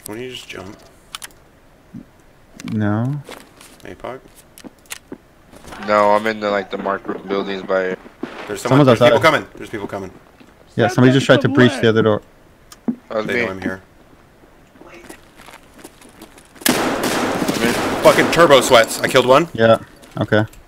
Why don't you just jump? No. APOC? No, I'm in the like the marked buildings by. There's Someone's there's people outside. coming. There's people coming. Yeah, somebody just tried to breach the other door. That was They me. know I'm here. I'm in. Fucking turbo sweats. I killed one. Yeah. Okay.